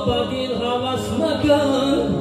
بدین هوس مکن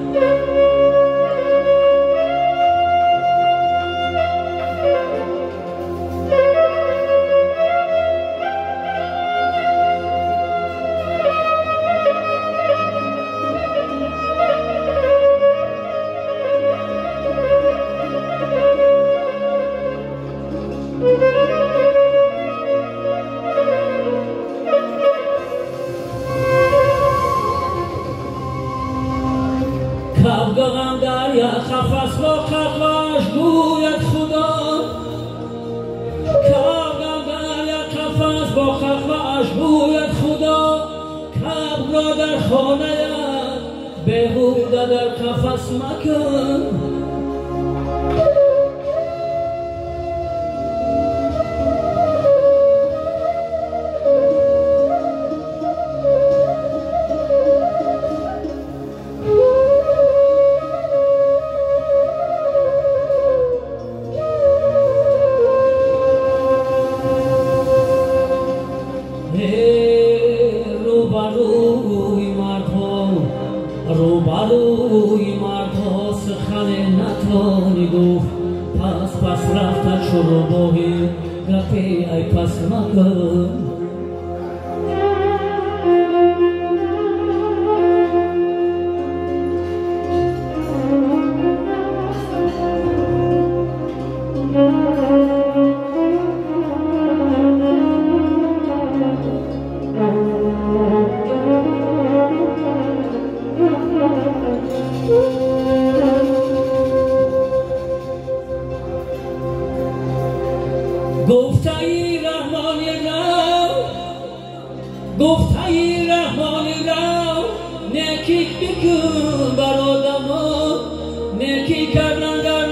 کبگم دریا خفص با خفاش گوید خدا کبگم دریا خفص با خفاش گوید خدا کب را در خانه بهوده در قفس مکن روبروی مردها سخن نتوانی گفت پس رفتن شروع باقی گفی ای پس مکن گفته رحمانی را نیکی بکن بر آدما نیکی کردن در